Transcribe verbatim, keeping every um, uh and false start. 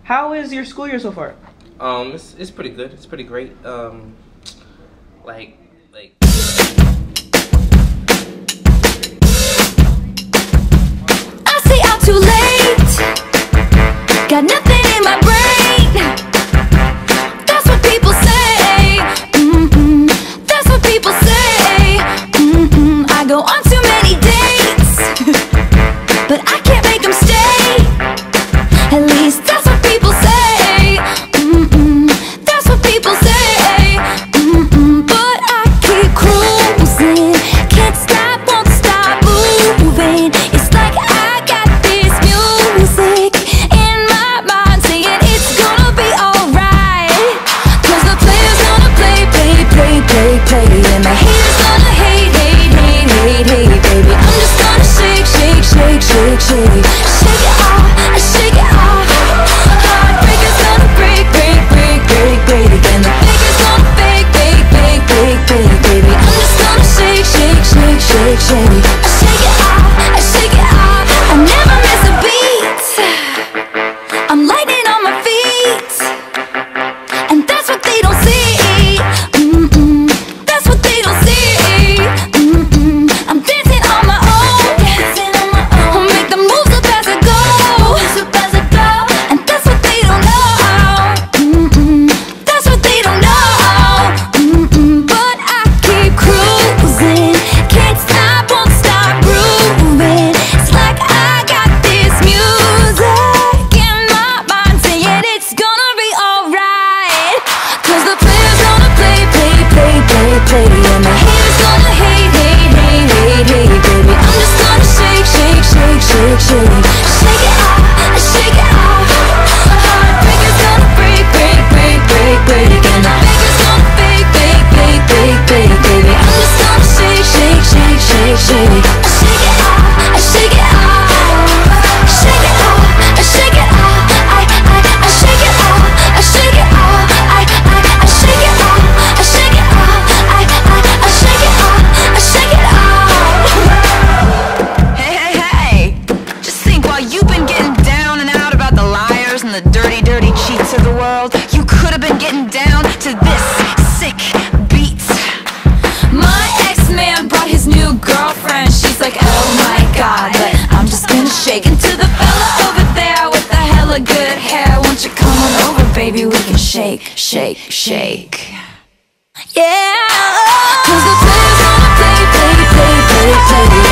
How is your school year so far? Um, it's it's pretty good. It's pretty great. Um, like like. I stay out too late. Got nothing in my brain. That's what people say. Mm-mm. That's what people say. Mm-mm. I go on too many dates, but I can't make them stay. At least that's what people say. Mm-mm. That's what people say. Mm-mm. But I keep cruising, can't stop, won't stop moving. It's like I got this music in my mind saying it's gonna be alright. Cause the player's gonna play, play, play, play, play, and the haters gonna hate, hate, hate, hate, hate, baby. I'm just gonna shake, shake, shake, shake, shake. Shake it off, I shake it off. Heartbreaker's gonna break, break, break, break, break again. The faker's gonna fake, fake, fake, fake, fake, baby. I'm just gonna shake, shake, shake, shake, shake. I shake it off, I shake it off. I never miss a beat. I'm lightning on my feet, and that's what they don't see. Mm-mm. That's what they don't see. Mm-mm. I'm dancing on my own, dancing on my own. I'll make the moves up as I go, moves up as I go. And that's what they don't know. Mm-mm. That's what they don't know. Mm-mm. But I keep cruising, can't stop, won't stop grooving. It's like I got this music in my mind saying it's gonna be alright. Cause the player's gonna play, play, play, play, play, and the haters gonna hate, hate, hate, hate, hate, baby. I'm just gonna shake, shake, shake, shake, shake. Shake it off, I shake it off. Heartbreaker's gonna break, break, break, break, break again. The faker's gonna fake, fake, fake, fake, fake, baby. I'm just gonna shake, shake, shake, shake, shake. I shake it off, I shake it off. Shake it off, I shake it off. I, I, I shake it off, I shake it off. I, I, I shake it off, I shake it off. I, I, I shake it off, I shake it off. Hey, hey, hey! Just think, while you've been getting down and out about the liars and the dirty, dirty cheats of the world, you could have been getting down to this sick beat. My ex-man brought his new girlfriend. She's like, oh my god, but I'm just gonna shake into the fella over there with the hella good hair. Won't you come on over, baby? We can shake, shake, shake. Yeah. Cause the player's gonna play, play, play, play, play.